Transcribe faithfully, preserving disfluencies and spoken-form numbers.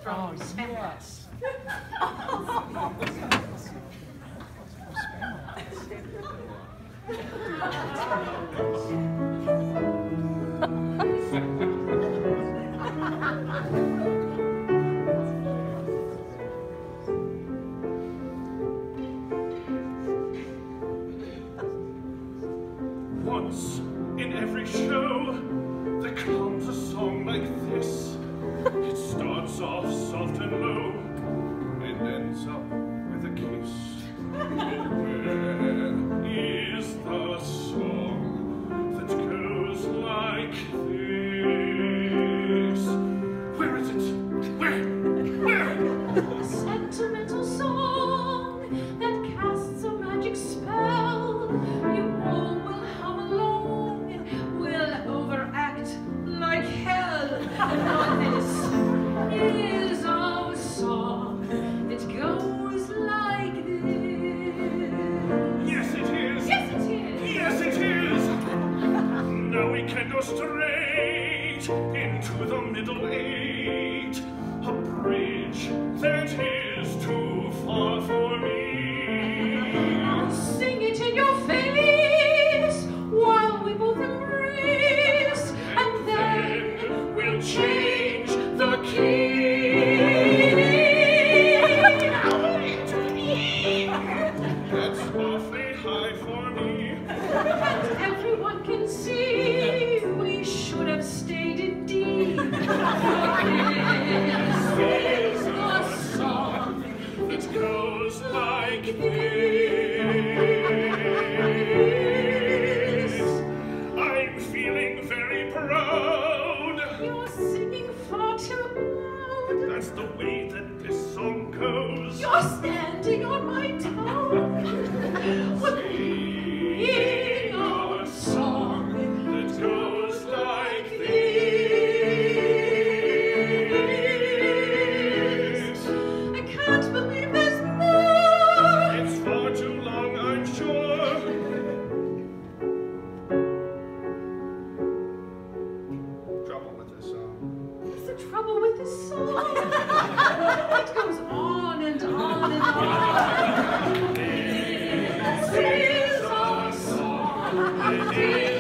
from Spain. Yes. Once in every show, there comes a song like this. It starts off soft and low, and ends up with a kiss. Where is the song that goes like this? Where is it? Where? Where? A sentimental song that casts a magic spell. You all will hum along, will overact like hell. Now this is our song. It goes like this. Yes, it is. Yes, it is. Yes, it is. Now we can go straight into the middle eight. A bridge that is too far for me. I'll sing it in your face while we both embrace, and then We'll change the key. That's awfully high for me. and everyone can see we should have stayed in D. This is a song. It goes like this. I'm feeling very proud. You're singing far too loud. That's the way that this song goes. You're standing on my toe. We're singing our song. That goes like this. I can't believe there's more. It's far too long, I'm sure. Trouble with this song. What's the trouble with this song? It goes on and on and on. This is our song.